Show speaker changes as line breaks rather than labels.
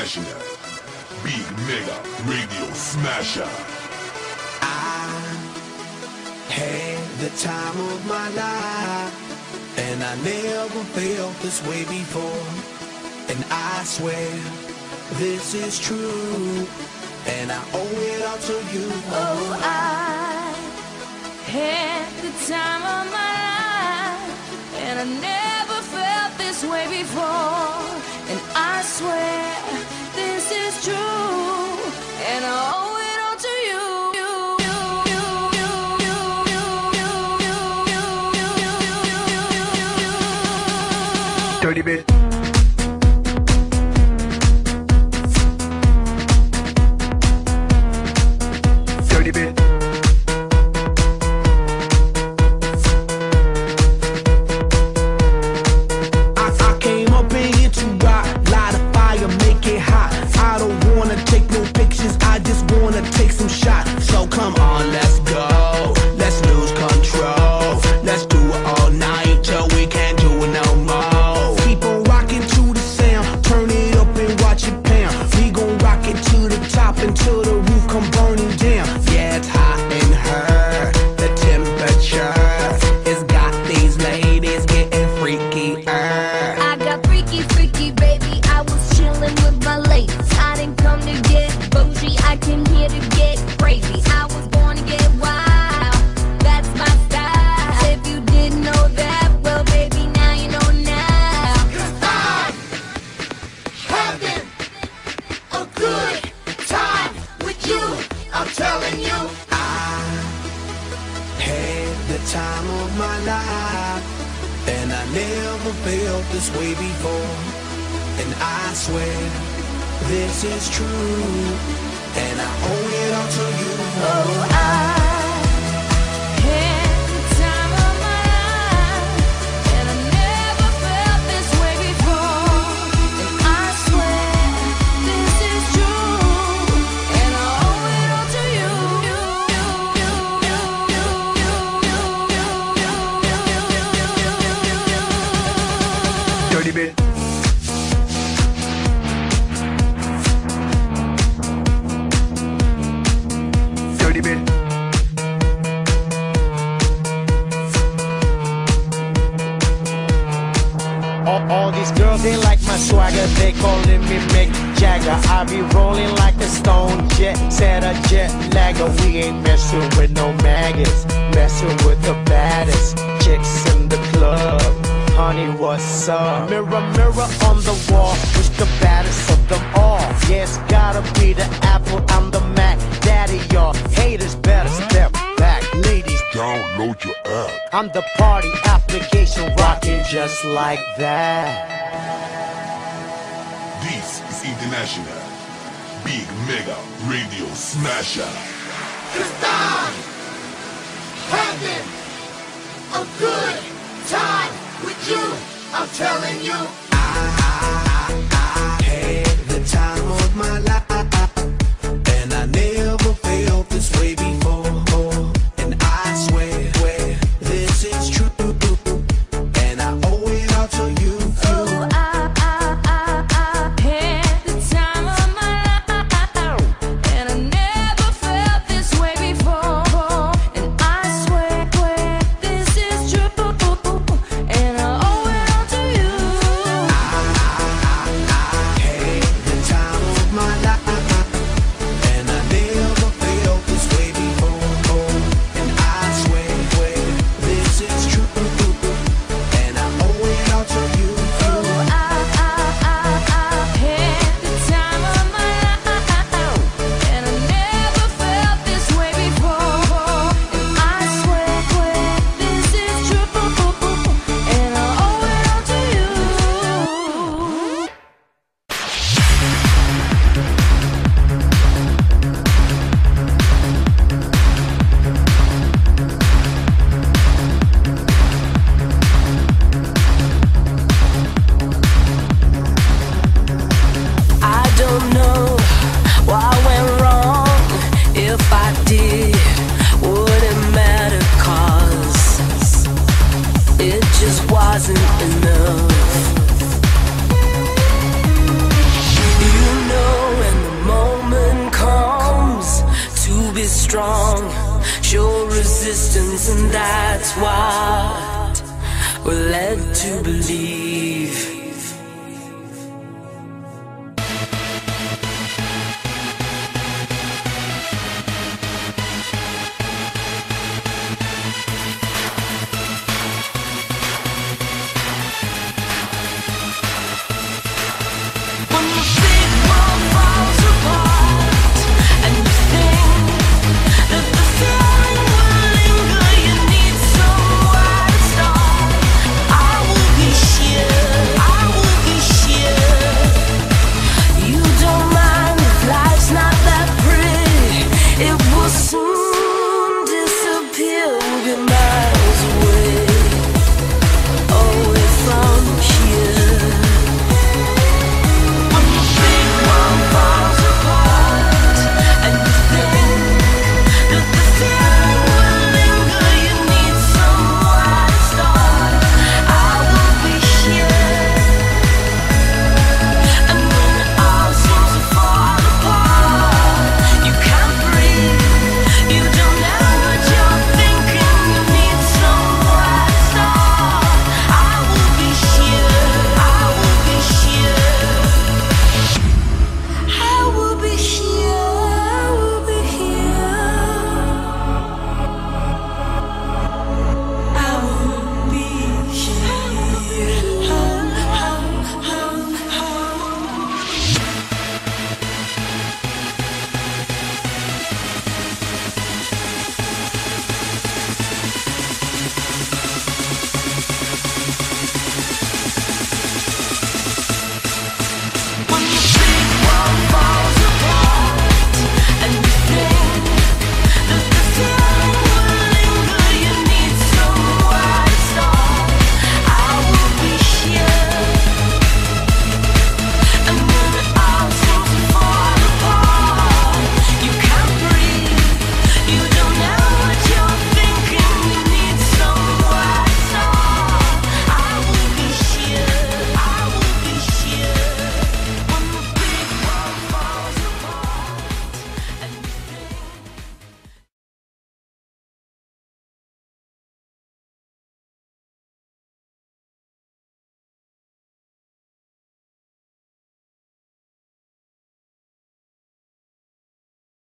International Big Mega Radio Smasher.
I had the time of my life, and I never felt this way before. And I swear this is true, and I owe it all to you.
Oh, I had the time of my life, and I never felt this way before. And I swear this is true, and I owe it all to you.
Dirty bit. Dirty bit.
I came up in here to rock, light a fire, make it hot. I don't wanna take no pictures, I just wanna take some shots. So come on, let's go, let's lose control. Let's do it all night till we can't do it no more. Keep on rocking to the sound, turn it up and watch it pound. We gon' rock it to the top until the roof come burning down. Yeah, it's hot in her, the temperature has got these ladies getting freaky.
I got freaky, freaky, baby. I was chillin' with my ladies. I didn't come to get bougie, I came here to get crazy. I was born to get wild, that's my style. If you didn't know that, well, baby, now you know now. 'Cause I'm having a good time with you, I'm telling you.
I had the time of my life, and I never felt this way before. And I swear this is true, and I owe it all to you.
Oh, I had the time of my life, and I never felt this way before. And I swear this is true, and I owe it all to you.
Dirty bit. Dirty bit.
All these girls, they like my swagger, they calling me Mick Jagger. I be rolling like a stone jet, set a jet lagger. We ain't messing with no maggots, messing with the baddest chicks in the club. Honey, what's up? Mirror, mirror on the wall, who's the baddest of them all? Yeah, it's gotta be the Apple, I'm the Mac. Daddy, y'all haters better step back. Ladies,
Download your app.
I'm the party application rocking just like that.
This is International Big Mega Radio Smasher.
'Cause I'm having a good time with you, I'm telling you.
I had the time of my life, and I never felt this way before. And I swear this is true, and I owe it all to you.
Oh, I had the time of my life, and I never felt this way before. And I swear this is true, and I owe it all to you. wasn't enough. You know
strong, show resistance, and that's what we're led to believe.